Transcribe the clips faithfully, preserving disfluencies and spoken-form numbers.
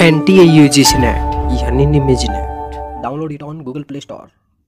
N T A U G C net यानी निमेज net. Download it on Google Play Store.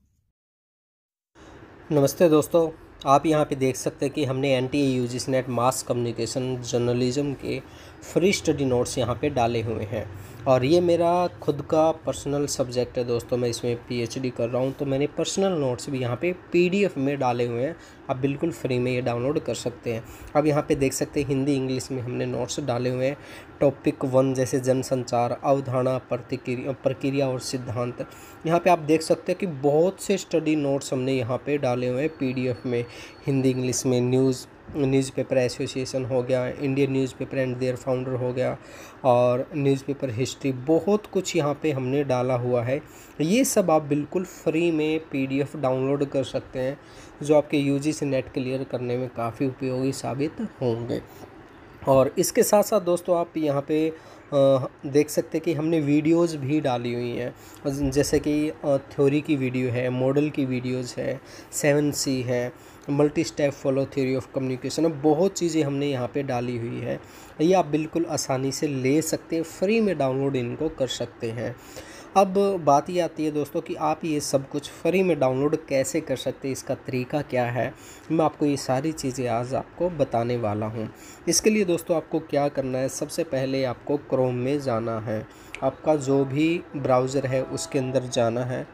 नमस्ते दोस्तों, आप यहाँ पे देख सकते हैं कि हमने N T A U G C net mass communication journalism के फ्री स्टडी नोट्स यहाँ पे डाले हुए हैं। और ये मेरा खुद का पर्सनल सब्जेक्ट है दोस्तों, मैं इसमें पी एच डी कर रहा हूँ, तो मैंने पर्सनल नोट्स भी यहाँ पे पी डी एफ में डाले हुए हैं। आप बिल्कुल फ्री में ये डाउनलोड कर सकते हैं। अब यहाँ पे देख सकते हैं हिंदी इंग्लिश में हमने नोट्स डाले हुए हैं। टॉपिक वन जैसे जनसंचार, अवधारणा, प्रतिक्रिया प्रक्रिया और सिद्धांत। यहाँ पे आप देख सकते हैं कि बहुत से स्टडी नोट्स हमने यहाँ पे डाले हुए हैं पी डी एफ में। हिंदी इंग्लिश में न्यूज़ न्यूज़पेपर एसोसिएशन हो गया, Indian newspaper and their founder हो गया, और न्यूज़पेपर हिस्ट्री, बहुत कुछ यहाँ पे हमने डाला हुआ है। ये सब आप बिल्कुल फ्री में पीडीएफ डाउनलोड कर सकते हैं, जो आपके यूजीसी नेट क्लियर करने में काफ़ी उपयोगी साबित होंगे। और इसके साथ साथ दोस्तों आप यहाँ पे आ, देख सकते हैं कि हमने वीडियोस भी डाली हुई हैं, जैसे कि थ्योरी की वीडियो है, मॉडल की वीडियोस है, सेवन सी है, multi step follow theory of communication, बहुत चीज़ें हमने यहाँ पे डाली हुई है। ये आप बिल्कुल आसानी से ले सकते हैं, फ्री में डाउनलोड इनको कर सकते हैं। अब बात ये आती है दोस्तों कि आप ये सब कुछ फ्री में डाउनलोड कैसे कर सकते हैं, इसका तरीका क्या है। मैं आपको ये सारी चीज़ें आज आपको बताने वाला हूँ। इसके लिए दोस्तों आपको क्या करना है, सबसे पहले आपको क्रोम में जाना है। आपका जो भी ब्राउज़र है उसके अंदर जाना है।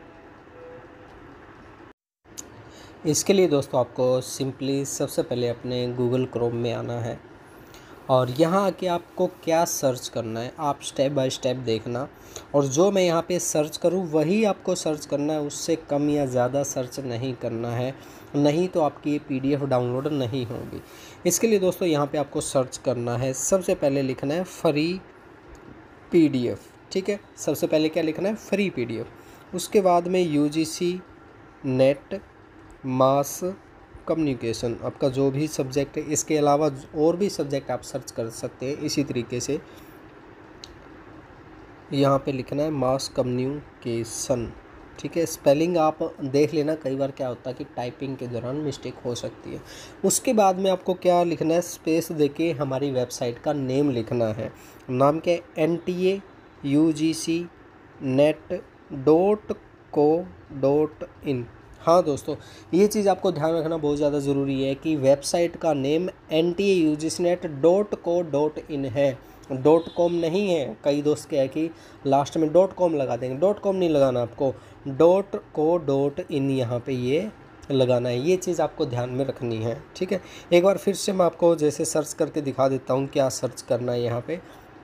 इसके लिए दोस्तों आपको सिंपली सबसे पहले अपने गूगल क्रोम में आना है, और यहाँ आके आपको क्या सर्च करना है आप स्टेप बाय स्टेप देखना। और जो मैं यहाँ पे सर्च करूँ वही आपको सर्च करना है, उससे कम या ज़्यादा सर्च नहीं करना है, नहीं तो आपकी ये पीडीएफ डाउनलोड नहीं होगी। इसके लिए दोस्तों यहाँ पे आपको सर्च करना है, सबसे पहले लिखना है फ्री पीडीएफ। ठीक है, सबसे पहले क्या लिखना है, फ्री पीडीएफ। उसके बाद में यूजीसी नेट मास कम्युनिकेशन, आपका जो भी सब्जेक्ट है, इसके अलावा और भी सब्जेक्ट आप सर्च कर सकते हैं इसी तरीके से। यहाँ पे लिखना है मास कम्युनिकेशन। ठीक है, स्पेलिंग आप देख लेना, कई बार क्या होता है कि टाइपिंग के दौरान मिस्टेक हो सकती है। उसके बाद में आपको क्या लिखना है, स्पेस देके हमारी वेबसाइट का नेम लिखना है। नाम क्या है, N T A U G C net dot co dot in. हाँ दोस्तों, ये चीज़ आपको ध्यान रखना बहुत ज़्यादा ज़रूरी है कि वेबसाइट का name N T A U G C net dot co dot in है, डॉट कॉम नहीं है। कई दोस्त क्या है कि लास्ट में डॉट कॉम लगा देंगे, डॉट कॉम नहीं लगाना आपको, डॉट को डॉट इन यहाँ पे ये लगाना है। ये चीज़ आपको ध्यान में रखनी है। ठीक है, एक बार फिर से मैं आपको जैसे सर्च करके दिखा देता हूँ क्या सर्च करना है। यहाँ पे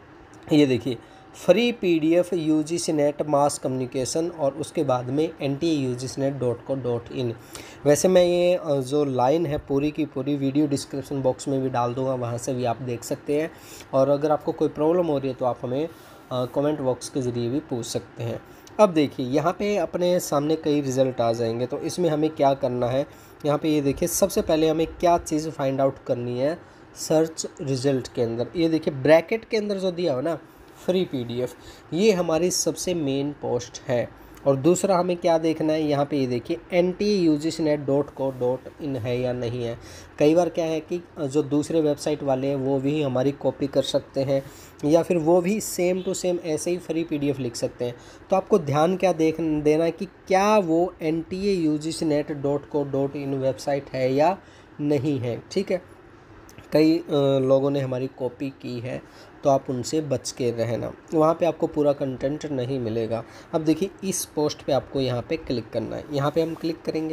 ये देखिए, free PDF UGC net mass communication, और उसके बाद में N T A U G C net dot co dot in. वैसे मैं ये जो लाइन है पूरी की पूरी वीडियो डिस्क्रिप्शन बॉक्स में भी डाल दूंगा, वहाँ से भी आप देख सकते हैं। और अगर आपको कोई प्रॉब्लम हो रही है तो आप हमें कमेंट बॉक्स के ज़रिए भी पूछ सकते हैं। अब देखिए यहाँ पे अपने सामने कई रिज़ल्ट आ जाएंगे, तो इसमें हमें क्या करना है, यहाँ पे ये देखिए सबसे पहले हमें क्या चीज़ फाइंड आउट करनी है सर्च रिज़ल्ट के अंदर। ये देखिए ब्रैकेट के अंदर जो दिया हो ना फ्री पीडीएफ, ये हमारी सबसे मेन पोस्ट है। और दूसरा हमें क्या देखना है, यहाँ पे ये देखिए N T A U G C net dot co dot in है या नहीं है। कई बार क्या है कि जो दूसरे वेबसाइट वाले हैं वो भी हमारी कॉपी कर सकते हैं, या फिर वो भी सेम टू सेम ऐसे ही फ्री पीडीएफ लिख सकते हैं। तो आपको ध्यान क्या देख देना है कि क्या वो N T A U G C net dot co dot in website है या नहीं है। ठीक है, कई लोगों ने हमारी कॉपी की है, तो आप उनसे बच के रहना, वहाँ पे आपको पूरा कंटेंट नहीं मिलेगा। अब देखिए इस पोस्ट पे आपको यहाँ पे क्लिक करना है, यहाँ पे हम क्लिक करेंगे।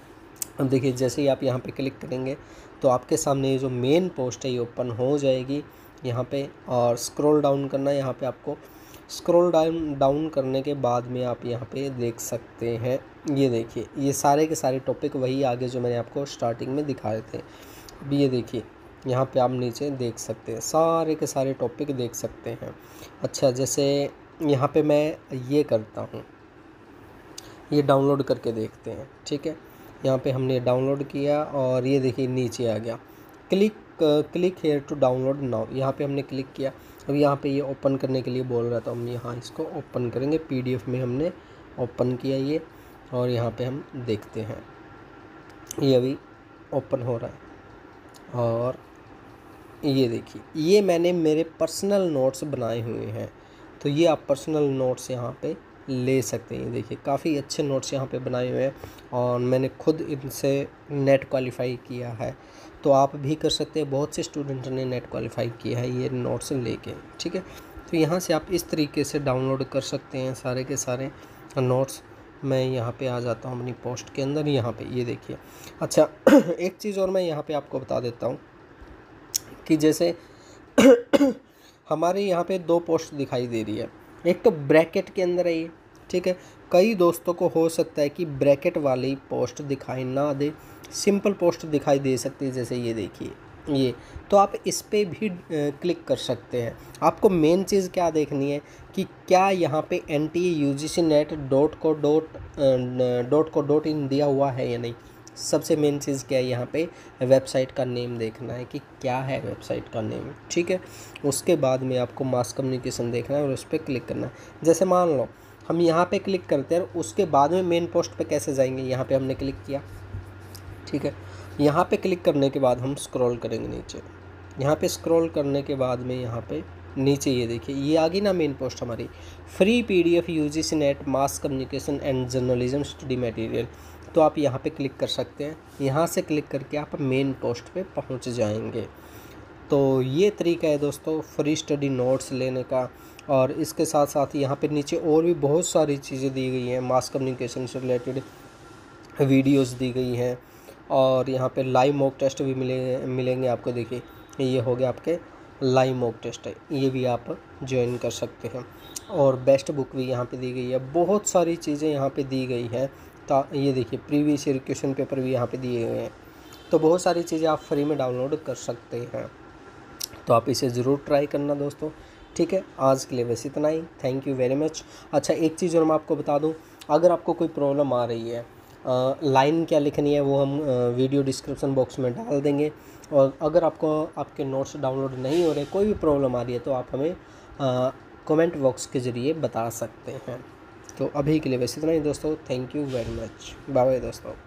अब देखिए जैसे ही आप यहाँ पे क्लिक करेंगे तो आपके सामने ये जो मेन पोस्ट है ये ओपन हो जाएगी यहाँ पे, और स्क्रॉल डाउन करना है। यहाँ पे आपको स्क्रॉल डाउन डाउन करने के बाद में आप यहाँ पे देख सकते हैं, ये देखिए ये सारे के सारे टॉपिक वही आगे जो मैंने आपको स्टार्टिंग में दिखाए थे। अभी ये देखिए यहाँ पे आप नीचे देख सकते हैं, सारे के सारे टॉपिक देख सकते हैं। अच्छा, जैसे यहाँ पे मैं ये करता हूँ, ये डाउनलोड करके देखते हैं। ठीक है, यहाँ पे हमने डाउनलोड किया और ये देखिए नीचे आ गया, click click here to download now. यहाँ पे हमने क्लिक किया। अब यहाँ पे ये ओपन करने के लिए बोल रहा था, हम यहाँ इसको ओपन करेंगे। पीडीएफ में हमने ओपन किया ये, और यहाँ पे हम देखते हैं ये अभी ओपन हो रहा है। और ये देखिए ये मैंने मेरे पर्सनल नोट्स बनाए हुए हैं, तो ये आप पर्सनल नोट्स यहाँ पे ले सकते हैं। देखिए काफ़ी अच्छे नोट्स यहाँ पे बनाए हुए हैं और मैंने खुद इनसे नेट क्वालिफाई किया है, तो आप भी कर सकते हैं। बहुत से स्टूडेंट ने नेट क्वालिफाई किया है ये नोट्स लेके, ठीक है। तो यहाँ से आप इस तरीके से डाउनलोड कर सकते हैं सारे के सारे नोट्स। मैं यहाँ पे आ जाता हूँ अपनी पोस्ट के अंदर, यहाँ पे ये देखिए। अच्छा एक चीज़ और मैं यहाँ पे आपको बता देता हूँ कि जैसे हमारे यहाँ पे दो पोस्ट दिखाई दे रही है, एक तो ब्रैकेट के अंदर है ये, ठीक है। कई दोस्तों को हो सकता है कि ब्रैकेट वाली पोस्ट दिखाई ना दे, सिंपल पोस्ट दिखाई दे सकती है, जैसे ये देखिए ये। तो आप इस पर भी क्लिक कर सकते हैं। आपको मेन चीज़ क्या देखनी है कि क्या यहाँ पे N T U G C net dot co dot dot co dot in दिया हुआ है या नहीं। सबसे मेन चीज़ क्या है, यहाँ पे वेबसाइट का नेम देखना है कि क्या है वेबसाइट का नेम, ठीक है। उसके बाद में आपको मास कम्युनिकेशन देखना है और उस पर क्लिक करना है। जैसे मान लो हम यहाँ पे क्लिक करते हैं, उसके बाद में मेन पोस्ट पे कैसे जाएंगे, यहाँ पे हमने क्लिक किया, ठीक है। यहाँ पे क्लिक करने के बाद हम स्क्रॉल करेंगे नीचे। यहाँ पे स्क्रॉल करने के बाद में यहाँ पे नीचे ये देखिए ये आ गई ना मेन पोस्ट हमारी, free PDF UGC net mass communication and journalism study material. तो आप यहाँ पे क्लिक कर सकते हैं। यहाँ से क्लिक करके आप मेन पोस्ट पे पहुँच जाएंगे। तो ये तरीका है दोस्तों फ्री स्टडी नोट्स लेने का। और इसके साथ साथ यहाँ पे नीचे और भी बहुत सारी चीज़ें दी गई हैं, मास कम्युनिकेशन से रिलेटेड वीडियोस दी गई हैं और यहाँ पे लाइव मॉक टेस्ट भी मिले मिलेंगे आपको। देखिए ये हो गया आपके लाइव मॉक टेस्ट है, ये भी आप ज्वाइन कर सकते हैं। और बेस्ट बुक भी यहाँ पे दी गई है, बहुत सारी चीज़ें यहाँ पे दी गई हैं। ता ये देखिए प्रीवियस ईयर क्वेश्चन पेपर भी यहाँ पे दिए हुए हैं। तो बहुत सारी चीज़ें आप फ्री में डाउनलोड कर सकते हैं, तो आप इसे ज़रूर ट्राई करना दोस्तों, ठीक है। आज के लिए बस इतना ही, थैंक यू वेरी मच। अच्छा एक चीज़ और मैं आपको बता दूं, अगर आपको कोई प्रॉब्लम आ रही है, आ, लाइन क्या लिखनी है वो हम आ, वीडियो डिस्क्रिप्शन बॉक्स में डाल देंगे। और अगर आपको आपके नोट्स डाउनलोड नहीं हो रहे, कोई भी प्रॉब्लम आ रही है, तो आप हमें कमेंट बॉक्स के ज़रिए बता सकते हैं। तो अभी के लिए बस इतना ही दोस्तों, thank you very much, bye bye दोस्तों।